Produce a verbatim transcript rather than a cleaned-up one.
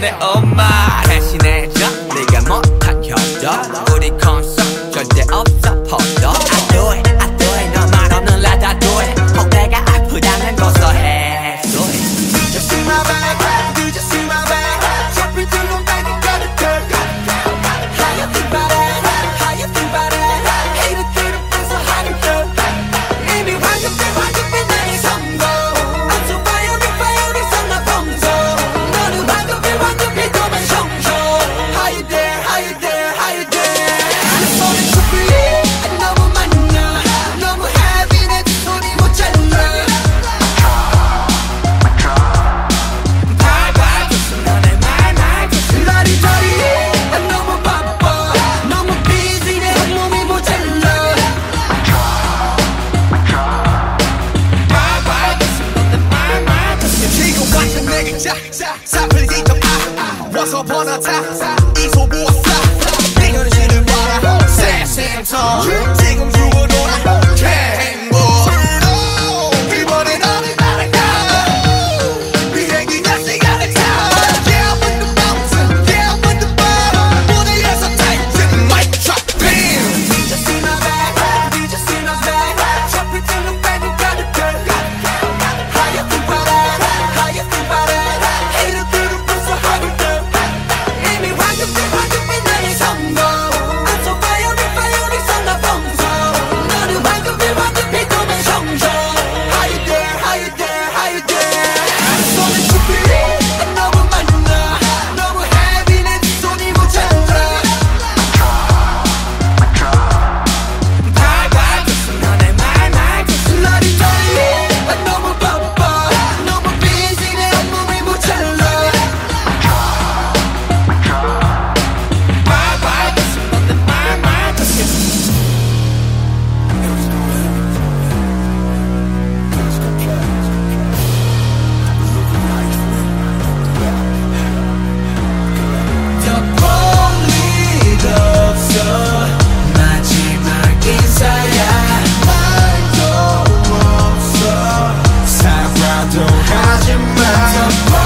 내 엄마 대신해줘 네가 못한 협조 우리 콘서트 절대 없어 헛도 I do it, I do it 너만 없는 날 I do it 혹 내가 아프다면 고소해 Do it Just see my back, you just see my back shopping till I'm back and got it girl How you feel about it, how you feel about it Hate it, hate it, it's so hot and girl 이미 완벽해 완벽해 나의 성공 I'm so fire, fire, it's on the 봉조 너는 완벽해 완벽해 너만 성공 How you there, how you there, how you there 내 손에 촛불이 너무 많나 너무 heavy 내 두 손이 못 잘라 밟아줬어 너네 말말 라리라리 난 너무 바빠 너무 busy 내 몸이 모자라 밟아줬어 너네 말말 지금 완전 내게 짝짝 사풀기 좀 아, Once upon a time 이 소부와 싸 네 현실을 봐라 새생터 지금 죽어도나 행복 이번엔 너를 따라가 비행기가 시간을 타 Yeah I'm in the mountain Yeah I'm in the bottom 무대에서 타이튼 mic drop bam You just see my back You just see my back Drop it till I'm back and got it girl How you feel about it How you feel about it Hate it through the boots so hard girl 이미 완벽해 완벽해 나의 성공 I'm so fire fire it's on the 봉조 너는 완벽해 완벽해 너만 성공 How you there How you there How you there 내 손에 촛불이 너무 많나 너무 heavy 내 두 손이 모자라 밟아줬어 너네 말말 라리라리 난 너무 바빠 너무 busy 내 몸이 모자라 밟아줬어 너네 말말 더 볼일 없어 마지막 인사야 말도 없어 사과도 하지마 더